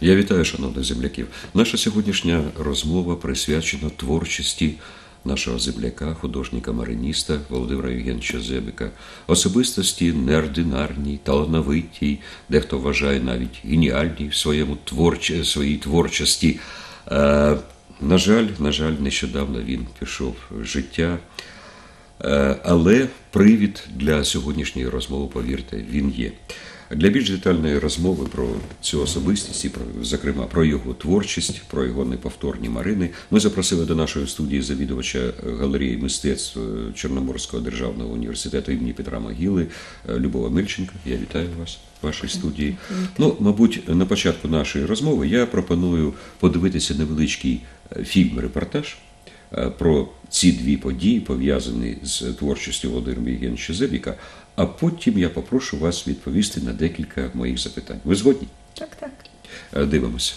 Я вітаю, шановних земляків. Наша сьогоднішня розмова присвячена творчості нашого земляка, художника-мариніста Володимира Євгеновича Зебика. Особистості неординарній, талановитій, дехто вважає навіть геніальній в своїй творчості. На жаль, нещодавно він пішов з життя. Але привід для сьогоднішньої розмови, повірте, він є. Для більш детальної розмови про цю особистість і, зокрема, про його творчість, про його неповторні марини, ми запросили до нашої студії завідувача галереї мистецтв Чорноморського державного університету імені Петра Могили Любова Мильченка. Я вітаю вас в вашій студії. Мабуть, на початку нашої розмови я пропоную подивитися невеличкий фільм-репортаж про ці дві події, пов'язані з творчістю Володимира Євгеновича Зебика, а потім я попрошу вас відповісти на декілька моїх запитань. Ви згодні? Так. Дивимося.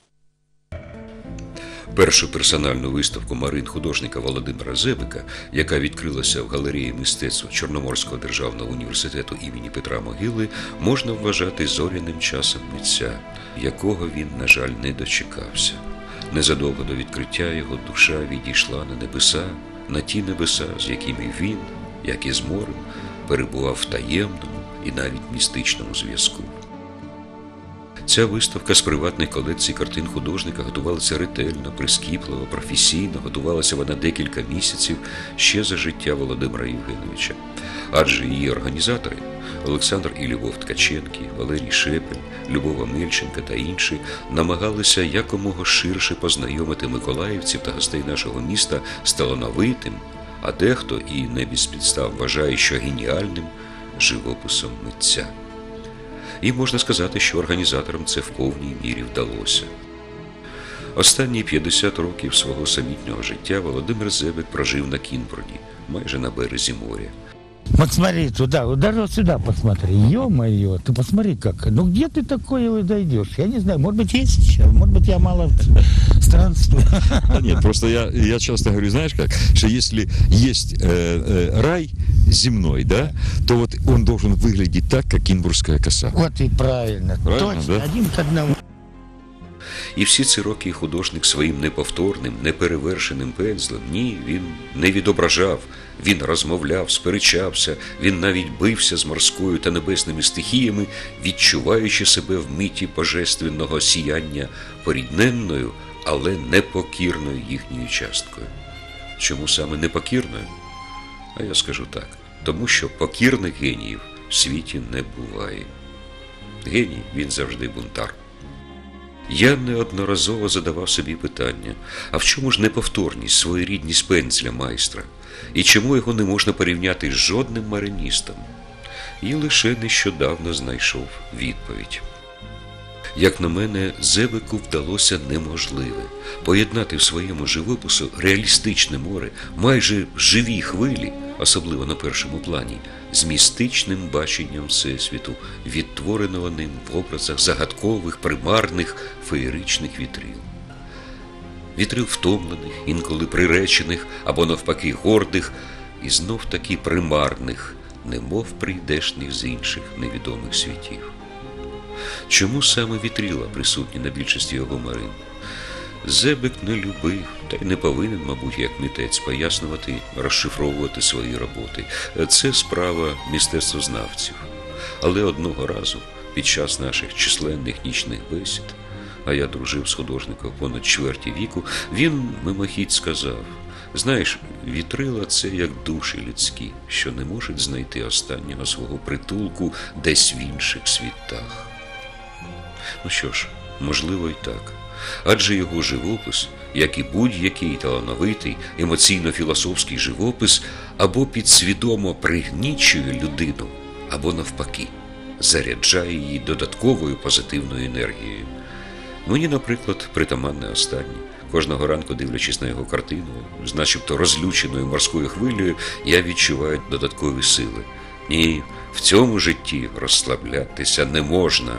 Першу персональну виставку марин художника Володимира Зебика, яка відкрилася в галереї мистецтв Чорноморського державного університету імені Петра Могили, можна вважати зоряним часом митця, якого він, на жаль, не дочекався. Незадовго до відкриття його душа відійшла на небеса, на ті небеса, з якими він, як і з морем, перебував в таємному і навіть містичному зв'язку. Ця виставка з приватних колекцій картин художника готувалася ретельно, прискіпливо, професійно, готувалася вона декілька місяців ще за життя Володимира Євгеновича. Адже її організатори Олександр і Любов Ткаченки, Валерій Шепель, Любова Мильченка та інші намагалися якомога ширше познайомити миколаївців та гостей нашого міста з талановитим, а дехто і не без підстав вважає, що геніальним живописом митця. І можна сказати, що організаторам це в повній мірі вдалося. Останні 50 років свого самітнього життя Володимир Зебик прожив на Кінбурні, майже на березі моря. Вот смотри туда, вот даже вот сюда посмотри, ё-моё, ты посмотри как, ну где ты такое дойдешь? Я не знаю, может быть есть сейчас, может быть я мало странствую. Да нет, просто я часто говорю, знаешь как, что если есть рай земной, да, то вот он должен выглядеть так, как Кінбурзька коса. Вот и правильно, точно, да? один к одному. І всі ці роки художник своїм неповторним, неперевершеним пензлем, ні, він не відображав, він розмовляв, сперечався, він навіть бився з морською та небесними стихіями, відчуваючи себе в миті божественного сіяння порідненною, але непокірною їхньою часткою. Чому саме непокірною? А я скажу так, тому що покірних геніїв в світі не буває. Геній, він завжди бунтар. Я неодноразово задавав собі питання, а в чому ж неповторність, своєрідність пензля майстра? І чому його не можна порівняти з жодним мариністом? І лише нещодавно знайшов відповідь. Як на мене, Зебику вдалося неможливе – поєднати в своєму живопису реалістичне море, майже живі хвилі, особливо на першому плані, з містичним баченням Всесвіту, відтвореного ним в образах загадкових, примарних, феєричних вітрил. Вітрил втомлених, інколи приречених, або навпаки гордих, і знов-таки примарних, немов прийдешних з інших невідомих світів. Чому саме вітрила присутні на більшості його марин? Зебик не любив, та й не повинен, мабуть, як митець, пояснювати, розшифровувати свої роботи. Це справа мистецтвознавців. Але одного разу, під час наших численних нічних бесід, а я дружив з художником понад чверті віку, він мимохідь сказав: знаєш, вітрила – це як душі людські, що не можуть знайти останнього свого притулку десь в інших світах. Ну що ж, можливо і так. Адже його живопис, як і будь-який талановитий, емоційно-філософський живопис, або підсвідомо пригнічує людину, або навпаки, заряджає її додатковою позитивною енергією. Мені, наприклад, притаманне останнє. Кожного ранку, дивлячись на його картину, з начебто розлюченою морською хвилею, я відчуваю додаткові сили. Ні, в цьому житті розслаблятися не можна.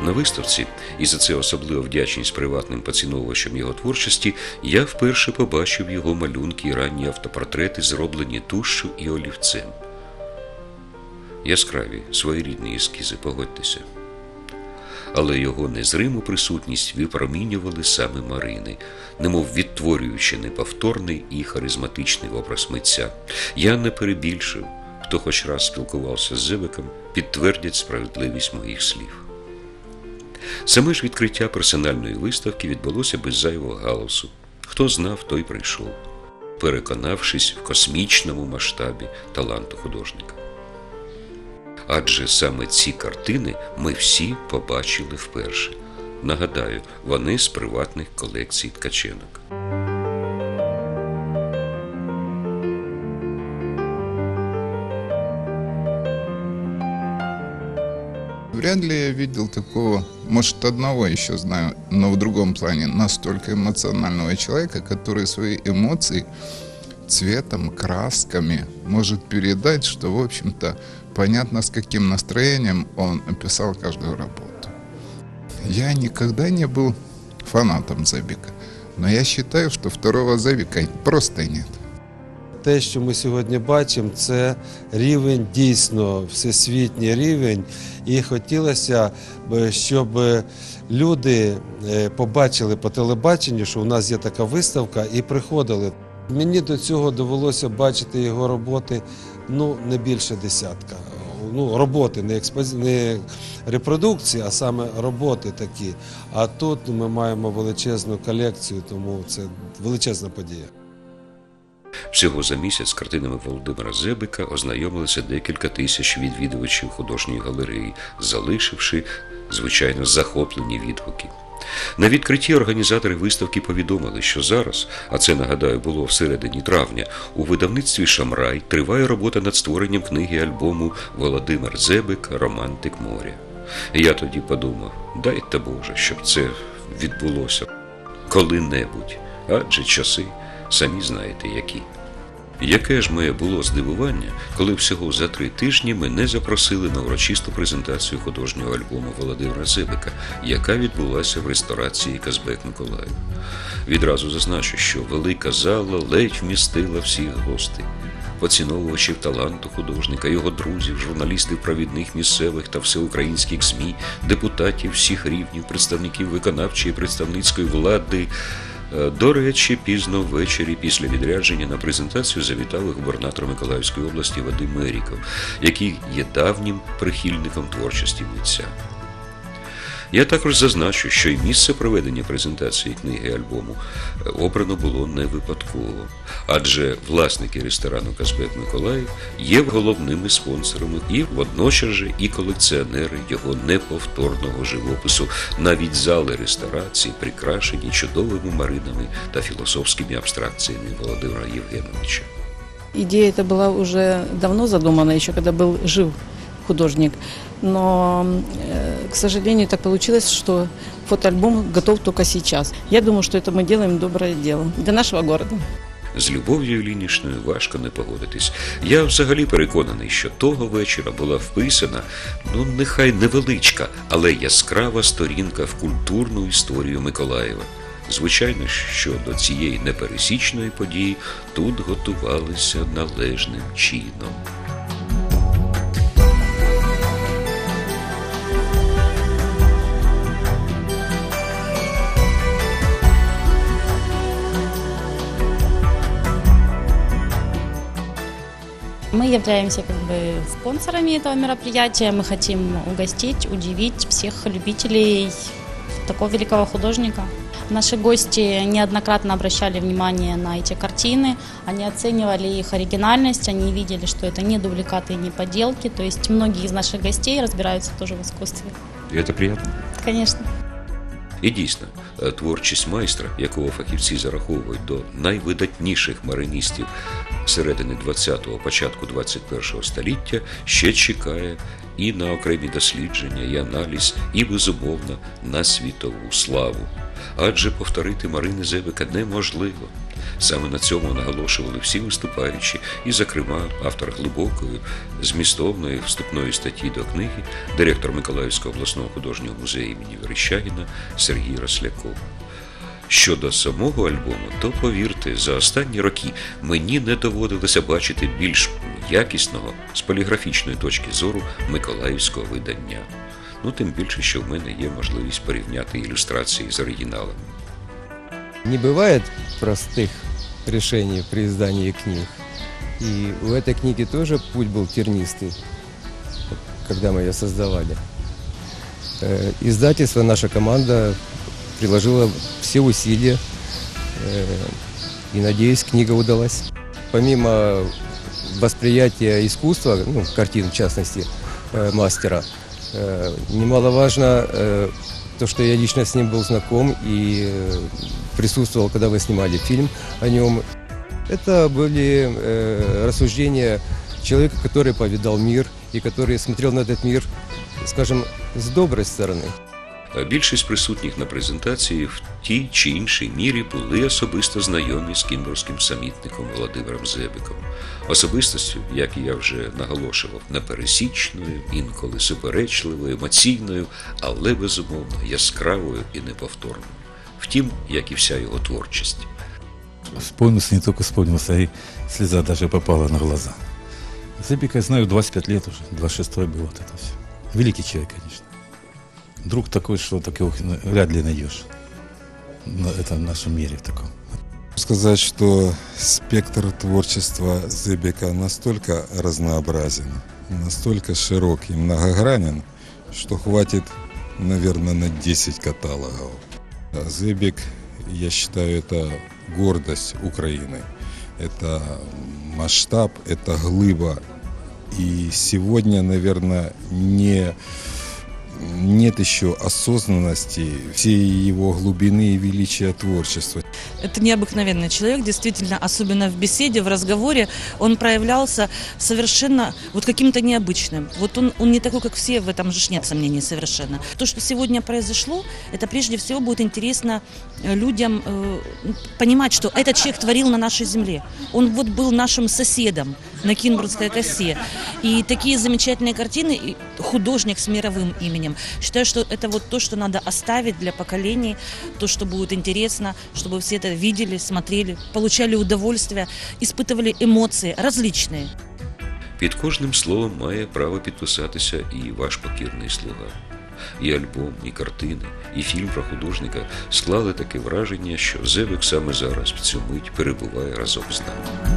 На виставці, і за це особливо вдячність приватним поціновувачам його творчості, я вперше побачив його малюнки і ранні автопортрети, зроблені тушшю і олівцем. Яскраві, своєрідні ескізи, погодьтеся. Але його незриму присутність випромінювали саме Марини, немов відтворюючи неповторний і харизматичний образ митця. Я не перебільшив, хто хоч раз спілкувався з Зебеком, підтвердять справедливість моїх слів. Саме ж відкриття персональної виставки відбулося без зайвого галасу. Хто знав, той прийшов, переконавшись в космічному масштабі таланту художника. Адже саме ці картини ми всі побачили вперше. Нагадаю, вони з приватних колекцій Ткаченок. Вряд ли я видел такого, может, одного еще знаю, но в другом плане, настолько эмоционального человека, который свои эмоции цветом, красками может передать, что, в общем-то, понятно, с каким настроением он описал каждую работу. Я никогда не был фанатом Зебека, но я считаю, что второго Зебека просто нет. Те, що ми сьогодні бачимо, це рівень, дійсно всесвітній рівень. І хотілося б, щоб люди побачили по телебаченню, що у нас є така виставка, і приходили. Мені до цього довелося бачити його роботи, не більше десятка. Роботи, не репродукції, а саме роботи такі. А тут ми маємо величезну колекцію, тому це величезна подія. Всього за місяць з картинами Володимира Зебека ознайомилися декілька тисяч відвідувачів художньої галереї, залишивши, звичайно, захоплені відгуки. На відкритті організатори виставки повідомили, що зараз, а це, нагадаю, було в середині травня, у видавництві «Шамрай» триває робота над створенням книги-альбому «Володимир Зебек. Романтик моря». Я тоді подумав, дайте Боже, щоб це відбулося коли-небудь, адже часи самі знаєте які. Яке ж моє було здивування, коли всього за 3 тижні мене запросили на урочисту презентацію художнього альбому Володимира Зебека, яка відбулася в ресторації «Казбек Миколаїв». Відразу зазначу, що велика зала ледь вмістила всіх гостей. Поціновувачів таланту художника, його друзів, журналістів провідних місцевих та всеукраїнських ЗМІ, депутатів всіх рівнів, представників виконавчої і представницької влади. До речі, пізно ввечері після відрядження на презентацію завітав губернатор Миколаївської області Вадим Меріков, який є давнім прихильником творчості митця. Я також зазначу, що і місце проведення презентації книги і альбому обрано було не випадково, адже власники ресторану «Казбек Миколаїв» є головними спонсорами і водночас же і колекціонери його неповторного живопису. Навіть зали ресторації прикрашені чудовими маринами та філософськими абстракціями Володимира Євгеновича. Идея эта была уже давно задумана, еще когда был жив художник. Но, к сожалению, так получилось, что фотоальбом готов только сейчас. Я думаю, что это мы делаем доброе дело для нашего города. З Любов'ю Іллінічною важко не погодитись. Я взагалі переконаний, що того вечора була вписана, нехай невеличка, але яскрава сторінка в культурну історію Миколаєва. Звичайно, що до цієї непересічної події тут готувалися належним чином. Мы являемся спонсорами этого мероприятия. Мы хотим угостить, удивить всех любителей такого великого художника. Наши гости неоднократно обращали внимание на эти картины. Они оценивали их оригинальность, они видели, что это не дубликаты, не подделки. То есть многие из наших гостей разбираются тоже в искусстве. І це приємно? Конечно. І дійсно, творчість майстра, якого фахівці зараховують до найвидатніших мариністів середини 20-го, початку 21-го століття, ще чекає і на окремі дослідження, і аналіз, і, безумовно, на світову славу. Адже повторити Марини Зебека неможливо. Саме на цьому наголошували всі виступаючі, і, зокрема, автор глибокої, змістовної вступної статті до книги, директор Миколаївського обласного художнього музею імені Верещагіна Сергій Росляков. Щодо самого альбому, то, повірте, за останні роки мені не доводилося бачити більш якісного з поліграфічної точки зору миколаївського видання. Тим більше, що в мене є можливість порівняти ілюстрації з оригіналами. Не бывает простых решений при издании книг. И у этой книги тоже путь был тернистый, когда мы ее создавали. Издательство, наша команда приложила все усилия, и, надеюсь, книга удалась. Помимо восприятия искусства, картин в частности, мастера, немаловажно то, что я лично с ним был знаком и присутствовал, когда вы снимали фильм о нем. Это были рассуждения человека, который повидал мир и который смотрел на этот мир, скажем, с доброй стороны. Більшість присутніх на презентації в тій чи іншій мірі були особисто знайомі з кінбурзьким самітником Володимиром Зебиком. Особистостю, як я вже наголошував, непересічною, інколи суперечливою, емоційною, але, безумовно, яскравою і неповторною. Втім, як і вся його творчість. Вспомнился, не только вспомнился, и слеза даже попала на глаза. Зебика я знаю 25 лет уже, 26-й был вот это все. Великий человек, конечно. Друг такой, что такого вряд ли найдешь. Это в нашем мире в таком. Сказать, что спектр творчества Зебика настолько разнообразен, настолько широк и многогранен, что хватит, наверное, на 10 каталогов. Зебик, я считаю, это гордость Украины. Это масштаб, это глыба. И сегодня, наверное, нет еще осознанности всей его глубины и величия творчества. Это необыкновенный человек, действительно, особенно в беседе, в разговоре, он проявлялся совершенно вот каким-то необычным. Вот он не такой, как все, в этом же нет сомнений совершенно. То, что сегодня произошло, это прежде всего будет интересно людям понимать, что этот человек творил на нашей земле. Он вот был нашим соседом на Кинбургской косе. И такие замечательные картины, и художник с мировым именем. Считаю, что это вот то, что надо оставить для поколений, то, что будет интересно, чтобы все это видели, смотрели, получали удовольствие, испытывали эмоции различные. Під кожним словом має право підписатися і ваш покірний слуга. І альбом, і картини, і фільм про художника склали таке враження, що Зебик саме зараз в цю мить перебуває разом з нами.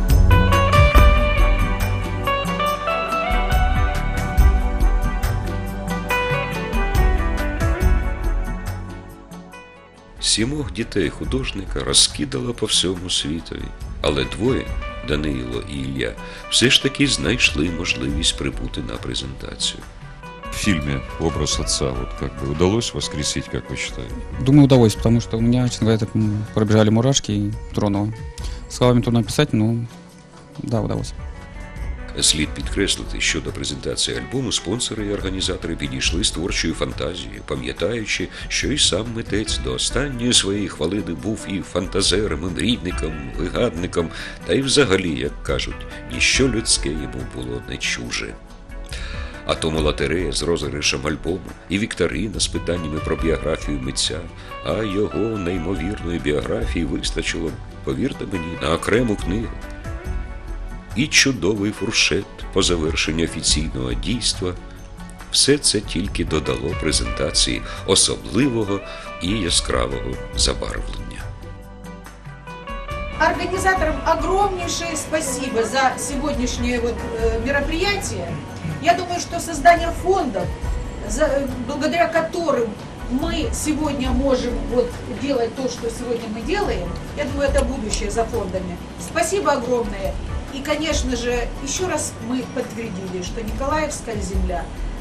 Сімох дітей художника розкидало по всьому світові, але двоє, Данило і Ілля, все ж таки знайшли можливість прибути на презентацію. В фильме образ отца удалось воскресить, как вы считаете? Думаю, удалось, потому что у меня, честно говоря, так пробежали мурашки и тронуло. Словами трудно описать, но да, удалось. Слід підкреслити, що до презентації альбому спонсори і організатори підійшли з творчою фантазією, пам'ятаючи, що і сам митець до останньої своєї хвилини був і фантазером, і мрійником, вигадником, та й взагалі, як кажуть, ніщо людське йому було не чуже. А тому лотерея з розіграшем альбому і вікторина з питаннями про біографію митця, а його неймовірної біографії вистачило, повірте мені, на окрему книгу. І чудовий фуршет по завершенню офіційного дійства – все це тільки додало презентації особливого і яскравого забарвлення. Организаторам огромнейшее спасибо за сегодняшнее мероприятие. Я думаю, что создание фондов, благодаря которым мы сегодня можем делать то, что сегодня мы делаем, я думаю, это будущее за фондами. Спасибо огромное. И, конечно же, еще раз мы подтвердили, что Николаевская земля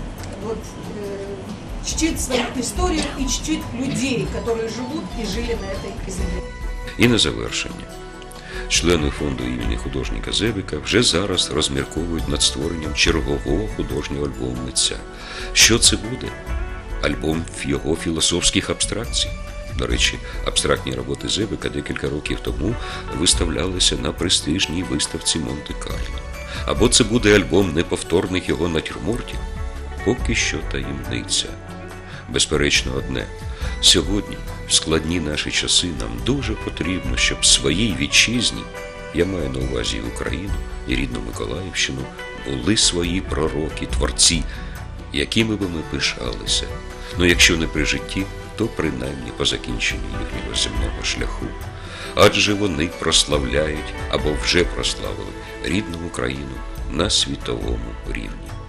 чтит свою историю и чтит людей, которые живут и жили на этой земле. І на завершення. Члени фонду імені художника Зебика вже зараз розмірковують над створенням чергового художнього альбому митця. Що це буде? Альбом його філософських абстракцій? До речі, абстрактні роботи Зебека декілька років тому виставлялися на престижній виставці Монте-Карло. Або це буде альбом неповторних його натюрмортів? Поки що таємниця. Безперечно одне. Сьогодні, в складні наші часи, нам дуже потрібно, щоб своїй вітчизні, я маю на увазі і Україну, і рідну Миколаївщину, були свої пророки, творці, якими би ми пишалися. Ну, якщо не при житті, то принаймні по закінченні їхнього земного шляху. Адже вони прославляють або вже прославили рідну Україну на світовому рівні.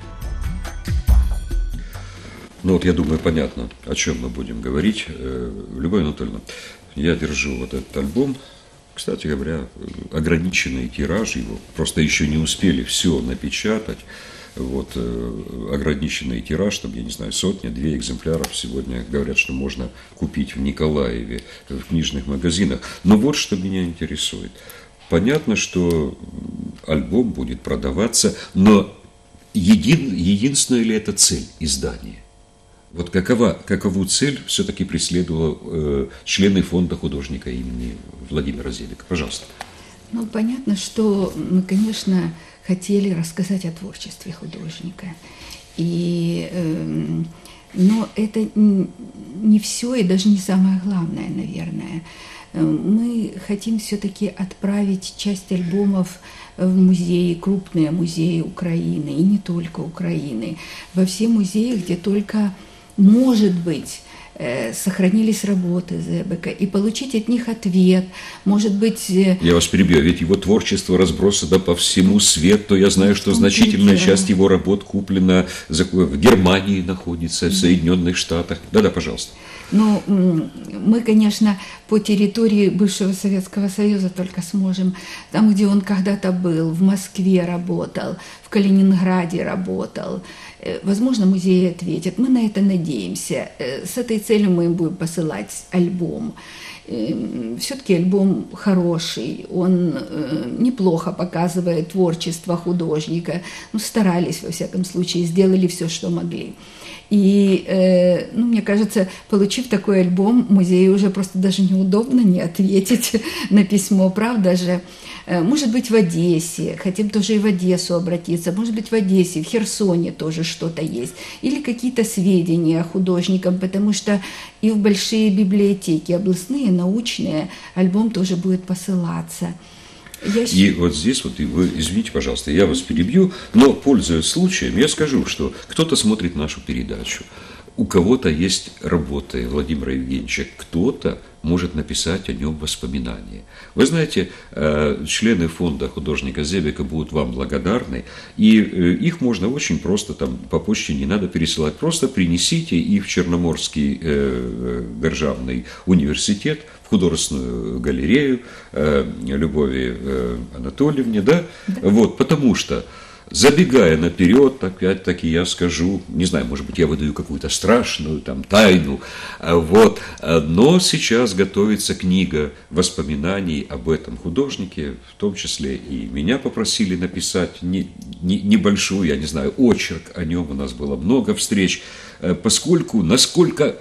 Ну вот, я думаю, понятно, о чем мы будем говорить. Любовь Анатольевна, я держу вот этот альбом. Кстати говоря, ограниченный тираж его. Просто еще не успели все напечатать. Вот, ограниченный тираж, там, я не знаю, 100-2 экземпляров сегодня говорят, что можно купить в Николаеве, в книжных магазинах. Но вот что меня интересует. Понятно, что альбом будет продаваться, но единственная ли это цель издания? Вот какову цель все-таки преследовали члены фонда художника имени Владимира Зебека? Пожалуйста. Ну, понятно, что мы, конечно, хотели рассказать о творчестве художника. Но это не все и даже не самое главное, наверное. Мы хотим все-таки отправить часть альбомов в музеи, крупные музеи Украины, и не только Украины, во все музеи, где только, может быть, сохранились работы Зебека, и получить от них ответ, может быть... Я вас перебью, ведь его творчество разбросано по всему свету. Я знаю, что значительная часть его работ куплена в Германии, находится, в Соединенных Штатах. Да-да, пожалуйста. Ну, мы, конечно, по территории бывшего Советского Союза только сможем, там, где он когда-то был, в Москве работал, в Калининграде работал. Возможно, музеи ответят. Мы на это надеемся. С этой целью мы им будем посылать альбом. Все-таки альбом хороший, он неплохо показывает творчество художника. Ну, старались, во всяком случае, сделали все, что могли. И, мне кажется, получив такой альбом, музею уже просто даже неудобно не ответить на письмо, правда же? Может быть, в Одессе, хотим тоже и в Одессу обратиться, может быть, в Одессе, в Херсоне тоже что-то есть, или какие-то сведения о художниках, потому что и в большие библиотеки, областные, научные, альбом тоже будет посылаться. И вот здесь, вот, вы извините, пожалуйста, я вас перебью, но, пользуясь случаем, я скажу, что кто-то смотрит нашу передачу, у кого-то есть работы Владимира Евгеньевича, кто-то может написать о нем воспоминания. Вы знаете, члены фонда художника Зебека будут вам благодарны, и их можно очень просто, там, по почте не надо пересылать, просто принесите их в Черноморский державный университет, в художественную галерею Любови Анатольевне, да? Вот, потому что, забегая наперед, опять-таки я скажу, не знаю, может быть, я выдаю какую-то страшную там тайну, вот, но сейчас готовится книга воспоминаний об этом художнике, в том числе и меня попросили написать небольшую, я не знаю, очерк о нем, у нас было много встреч, поскольку, насколько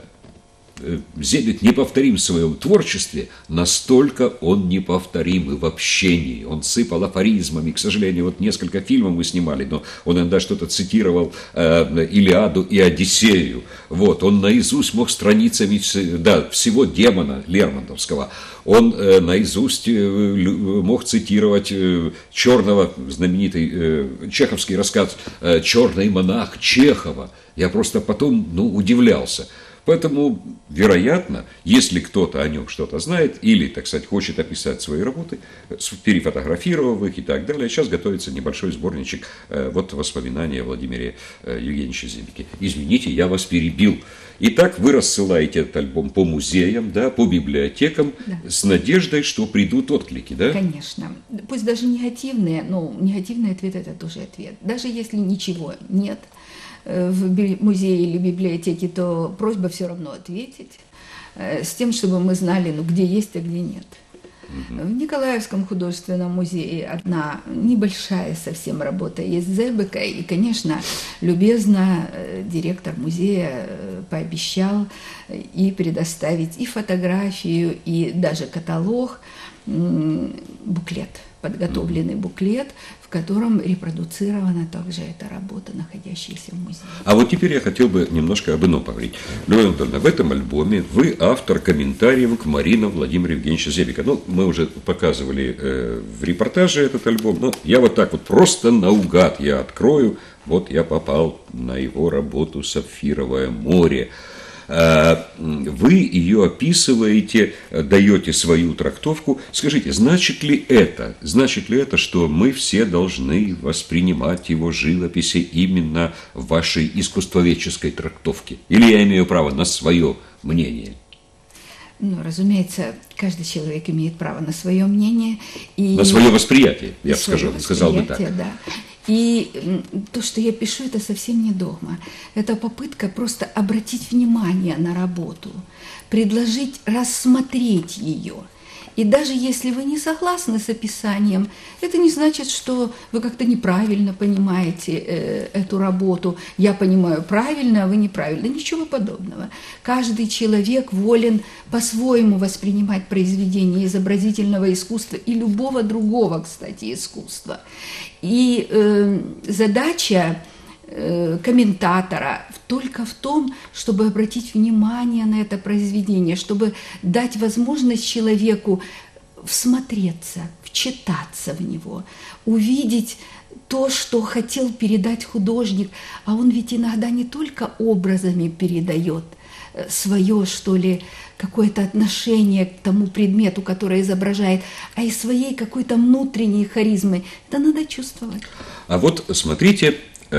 Зебек неповторим в своем творчестве, настолько он неповторим и в общении. Он сыпал афоризмами. К сожалению, вот несколько фильмов мы снимали, но он иногда что-то цитировал Илиаду и Одиссею. Вот, он наизусть мог страницами всего демона Лермонтовского. Он наизусть мог цитировать Черного, знаменитый чеховский рассказ «Черный монах» Чехова. Я просто потом удивлялся. Поэтому, вероятно, если кто-то о нем что-то знает или, так сказать, хочет описать свои работы, перефотографировав их и так далее, сейчас готовится небольшой сборничек вот воспоминаний о Владимире Евгеньевиче Зебеке. Извините, я вас перебил. Итак, вы рассылаете этот альбом по музеям, да, по библиотекам, да, с надеждой, что придут отклики, да? Конечно. Пусть даже негативные, но негативный ответ – это тоже ответ. Даже если ничего нет в музее или библиотеке, то просьба все равно ответить, с тем, чтобы мы знали, где есть, а где нет. В Николаевском художественном музее одна небольшая совсем работа есть Зебека, и, конечно, любезно директор музея пообещал и предоставить и фотографию, и даже каталог, буклет, подготовленный буклет, в котором репродуцирована также эта работа, находящаяся в музее. А вот теперь я хотел бы немножко об ином поговорить. Любовь Анатольевна, в этом альбоме вы автор комментариев к Марина Владимира Евгеньевича Зебека. Ну, мы уже показывали в репортаже этот альбом, но я вот так вот просто наугад я открою. Вот я попал на его работу «Сапфировое море». Вы ее описываете, даете свою трактовку. Скажите, значит ли это, что мы все должны воспринимать его живописи именно в вашей искусствоведческой трактовке? Или я имею право на свое мнение? Ну, разумеется, каждый человек имеет право на свое мнение. И на свое восприятие, я бы сказал бы так. Да. И то, что я пишу, это совсем не догма. Это попытка просто обратить внимание на работу, предложить рассмотреть ее. И даже если вы не согласны с описанием, это не значит, что вы как-то неправильно понимаете эту работу. Я понимаю правильно, а вы неправильно. Ничего подобного. Каждый человек волен по-своему воспринимать произведения изобразительного искусства и любого другого, кстати, искусства. И задача комментатора только в том, чтобы обратить внимание на это произведение, чтобы дать возможность человеку всмотреться, вчитаться в него, увидеть то, что хотел передать художник. А он ведь иногда не только образами передает свое, что ли, какое-то отношение к тому предмету, который изображает, а и своей какой-то внутренней харизмой. Это надо чувствовать. А вот смотрите,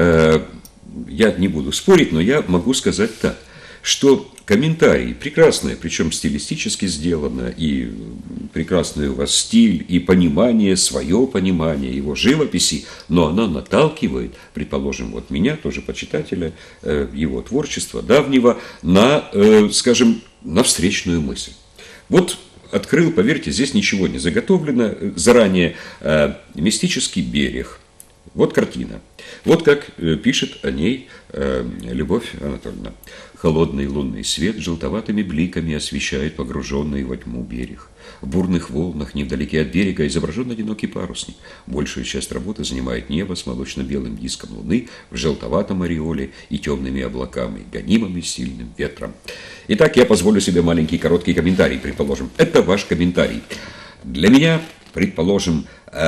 я не буду спорить, но я могу сказать так, что комментарии прекрасные, причем стилистически сделано, и прекрасный у вас стиль, и понимание, свое понимание его живописи, но оно наталкивает, предположим, вот меня, тоже почитателя, его творчества давнего, на, скажем, на встречную мысль. Вот открыл, поверьте, здесь ничего не заготовлено, заранее «Мистический берег». Вот картина. Вот как пишет о ней Любовь Анатольевна. Холодный лунный свет желтоватыми бликами освещает погруженный во тьму берег. В бурных волнах невдалеке от берега изображен одинокий парусник. Большую часть работы занимает небо с молочно-белым диском луны в желтоватом ореоле и темными облаками, гонимыми сильным ветром. Итак, я позволю себе маленький короткий комментарий, предположим. Это ваш комментарий. Для меня, предположим,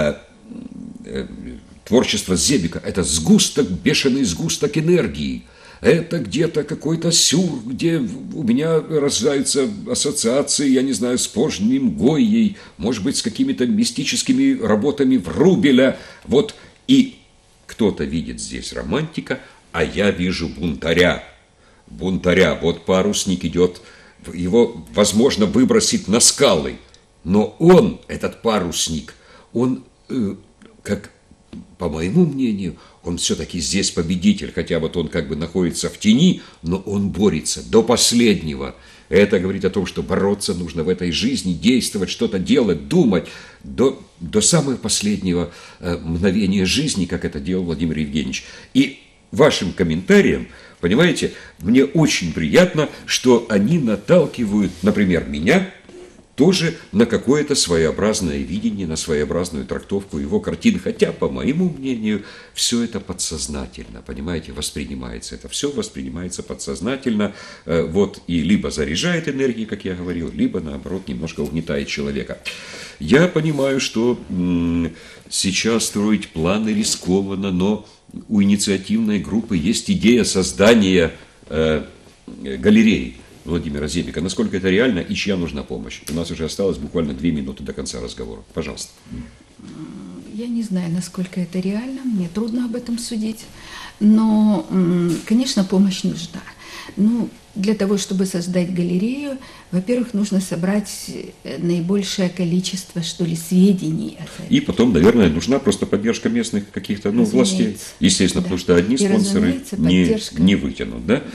творчество Зебека – это сгусток, бешеный сгусток энергии. Это где-то какой-то сюр, где у меня рождаются ассоциации, я не знаю, с Пожним Гойей, может быть, с какими-то мистическими работами Врубеля. Вот и кто-то видит здесь романтика, а я вижу бунтаря. Бунтаря. Вот парусник идет, его возможно выбросить на скалы. Но он, этот парусник, он как... По моему мнению, он все-таки здесь победитель, хотя вот он как бы находится в тени, но он борется до последнего. Это говорит о том, что бороться нужно в этой жизни, действовать, что-то делать, думать до самого последнего мгновения жизни, как это делал Владимир Евгеньевич. И вашим комментариям, понимаете, мне очень приятно, что они наталкивают, например, меня, тоже на какое-то своеобразное видение, на своеобразную трактовку его картин. Хотя, по моему мнению, все это подсознательно, понимаете, воспринимается. Это все воспринимается подсознательно, вот, и либо заряжает энергией, как я говорил, либо, наоборот, немножко угнетает человека. Я понимаю, что сейчас строить планы рискованно, но у инициативной группы есть идея создания галереи Владимира Зебека. Насколько это реально и чья нужна помощь? У нас уже осталось буквально 2 минуты до конца разговора. Пожалуйста. Я не знаю, насколько это реально, мне трудно об этом судить, но, конечно, помощь нужна. Ну, для того, чтобы создать галерею, во-первых, нужно собрать наибольшее количество, что ли, сведений. И потом, наверное, нужна просто поддержка местных каких-то, властей. Естественно, да. Потому что одни спонсоры не вытянут. Да?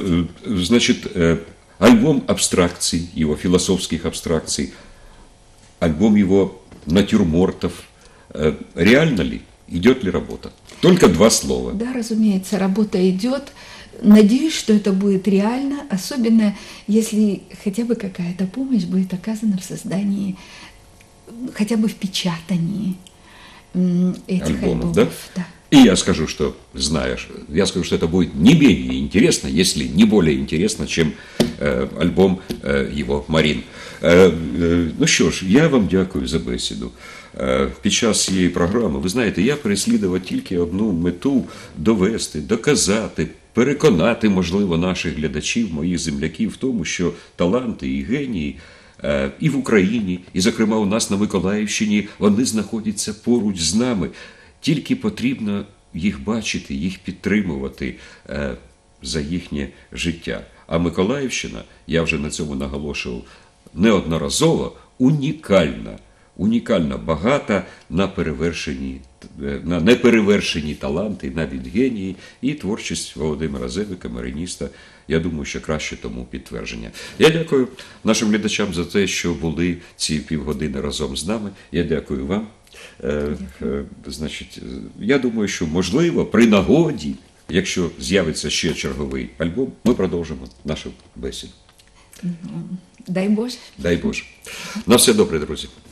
Значит, альбом абстракций, его философских абстракций. альбом его натюрмортов. Реально ли? Идет ли работа? Только 2 слова. Да, разумеется, работа идет. Надеюсь, что это будет реально, особенно если хотя бы какая-то помощь будет оказана в создании, хотя бы в печатании этих альбомов. Да? Да. И я скажу, что, знаешь, что это будет не менее интересно, если не более интересно, чем альбом його «Марін». Ну що ж, я вам дякую за бесіду. Під час цієї програми, ви знаєте, я переслідував тільки одну мету – довести, доказати, переконати, можливо, наших глядачів, моїх земляків в тому, що таланти і генії і в Україні, і, зокрема, у нас на Миколаївщині, вони знаходяться поруч з нами. Тільки потрібно їх бачити, їх підтримувати за їхнє життя. А Миколаївщина, я вже на цьому наголошував неодноразово, унікальна, багата на неперевершені таланти, навіть генії, і творчість Володимира Зебика, мариніста, я думаю, що краще тому підтвердження. Я дякую нашим глядачам за те, що були ці півгодини разом з нами. Я дякую вам. Значить, я думаю, що, можливо, при нагоді, якщо з'явиться ще черговий альбом, ми продовжимо нашу бесіду. Дай Боже. Дай Боже. На все добре, друзі.